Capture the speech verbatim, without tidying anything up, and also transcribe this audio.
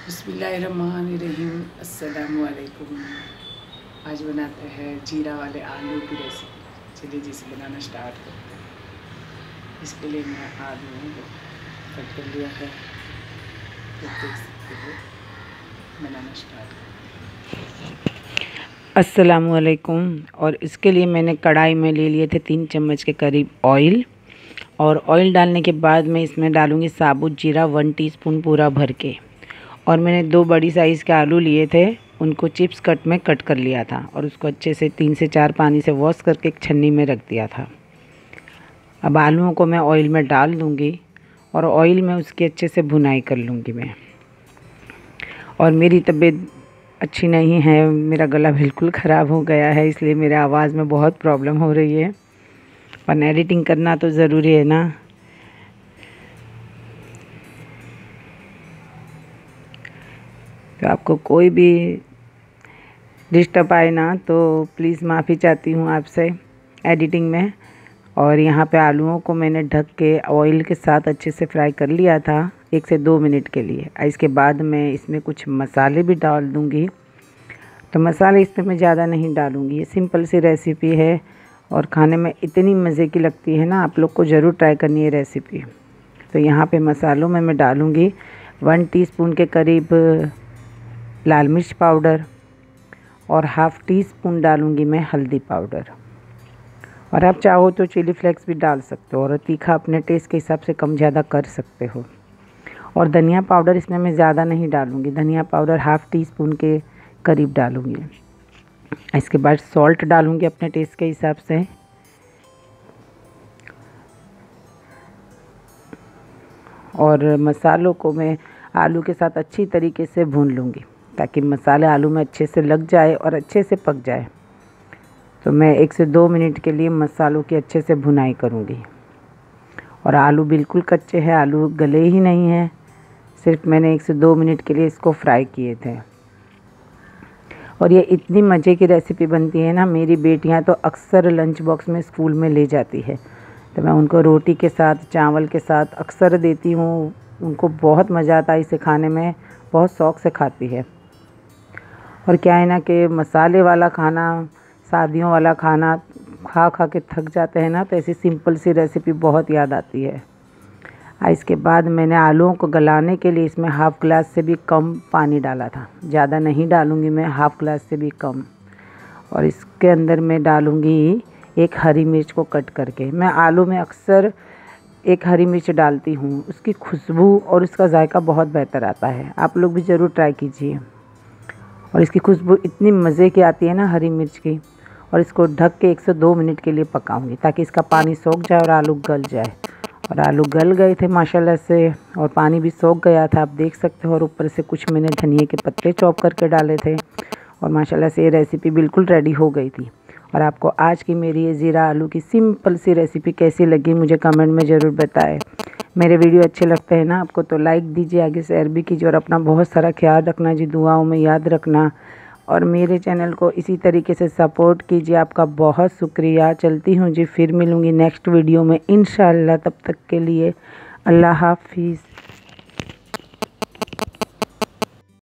बिस्मिल्लाहिर्रहमानिर्रहीम। अस्सलामु अलैकुम। आज बनाते हैं जीरा वाले आलू की रेसिपी। चलिए जिसे बनाना स्टार्ट करते हैं। इसके लिए मैं आलू को कट कर लिया है, तो देख सकते हो बनाना स्टार्ट करते हैं। अस्सलामु अलैकुम। और इसके लिए मैंने कढ़ाई में ले लिए थे तीन चम्मच के करीब ऑयल, और ऑयल डालने के बाद मैं इसमें डालूँगी साबुत जीरा वन टीस्पून पूरा भर के। और मैंने दो बड़ी साइज़ के आलू लिए थे, उनको चिप्स कट में कट कर लिया था और उसको अच्छे से तीन से चार पानी से वॉश करके एक छन्नी में रख दिया था। अब आलूओं को मैं ऑयल में डाल दूँगी और ऑयल में उसकी अच्छे से भुनाई कर लूँगी मैं। और मेरी तबीयत अच्छी नहीं है, मेरा गला बिल्कुल ख़राब हो गया है, इसलिए मेरे आवाज़ में बहुत प्रॉब्लम हो रही है। और एडिटिंग करना तो ज़रूरी है ना। तो आपको कोई भी डिस्टर्ब आए ना तो प्लीज़ माफ़ी चाहती हूँ आपसे एडिटिंग में। और यहाँ पे आलूओं को मैंने ढक के ऑयल के साथ अच्छे से फ्राई कर लिया था एक से दो मिनट के लिए। इसके बाद मैं इसमें कुछ मसाले भी डाल दूँगी। तो मसाले इसमें मैं ज़्यादा नहीं डालूँगी, ये सिंपल सी रेसिपी है और खाने में इतनी मज़े की लगती है ना, आप लोग को ज़रूर ट्राई करनी है रेसिपी। तो यहाँ पे मसालों में मैं डालूँगी वन टीस्पून के करीब लाल मिर्च पाउडर और हाफ़ टी स्पून डालूँगी मैं हल्दी पाउडर। और आप चाहो तो चिली फ्लेक्स भी डाल सकते हो और तीखा अपने टेस्ट के हिसाब से कम ज़्यादा कर सकते हो। और धनिया पाउडर इसमें मैं ज़्यादा नहीं डालूँगी, धनिया पाउडर हाफ़ टी स्पून के करीब डालूँगी। इसके बाद सॉल्ट डालूँगी अपने टेस्ट के हिसाब से। और मसालों को मैं आलू के साथ अच्छी तरीके से भून लूँगी ताकि मसाले आलू में अच्छे से लग जाए और अच्छे से पक जाए। तो मैं एक से दो मिनट के लिए मसालों की अच्छे से भुनाई करूँगी। और आलू बिल्कुल कच्चे हैं, आलू गले ही नहीं हैं, सिर्फ मैंने एक से दो मिनट के लिए इसको फ्राई किए थे। और ये इतनी मज़े की रेसिपी बनती है ना, मेरी बेटियां तो अक्सर लंच बॉक्स में स्कूल में ले जाती है, तो मैं उनको रोटी के साथ चावल के साथ अक्सर देती हूँ। उनको बहुत मज़ा आता है इसे खाने में, बहुत शौक़ से खाती है। और क्या है ना कि मसाले वाला खाना, शादियों वाला खाना खा खा के थक जाते हैं ना, तो ऐसी सिंपल सी रेसिपी बहुत याद आती है। इसके बाद मैंने आलूओं को गलाने के लिए इसमें हाफ़ ग्लास से भी कम पानी डाला था, ज़्यादा नहीं डालूँगी मैं, हाफ़ ग्लास से भी कम। और इसके अंदर मैं डालूँगी एक हरी मिर्च को कट करके। मैं आलू में अक्सर एक हरी मिर्च डालती हूँ, उसकी खुशबू और उसका जायका बहुत बेहतर आता है, आप लोग भी ज़रूर ट्राई कीजिए। और इसकी खुशबू इतनी मज़े की आती है ना हरी मिर्च की। और इसको ढक के एक से दो मिनट के लिए पकाऊंगी ताकि इसका पानी सोख जाए और आलू गल जाए। और आलू गल गए थे माशाल्लाह से, और पानी भी सोख गया था, आप देख सकते हो। और ऊपर से कुछ मैंने धनिया के पत्ते चॉप करके डाले थे और माशाल्लाह से ये रेसिपी बिल्कुल रेडी हो गई थी। और आपको आज की मेरी ये ज़ीरा आलू की सिंपल सी रेसिपी कैसी लगी मुझे कमेंट में ज़रूर बताएं। मेरे वीडियो अच्छे लगते हैं ना आपको तो लाइक दीजिए, आगे शेयर भी कीजिए और अपना बहुत सारा ख्याल रखना जी, दुआओं में याद रखना। और मेरे चैनल को इसी तरीके से सपोर्ट कीजिए, आपका बहुत शुक्रिया। चलती हूँ जी, फिर मिलूँगी नेक्स्ट वीडियो में इंशाअल्लाह। तब तक के लिए अल्लाह हाफिज़।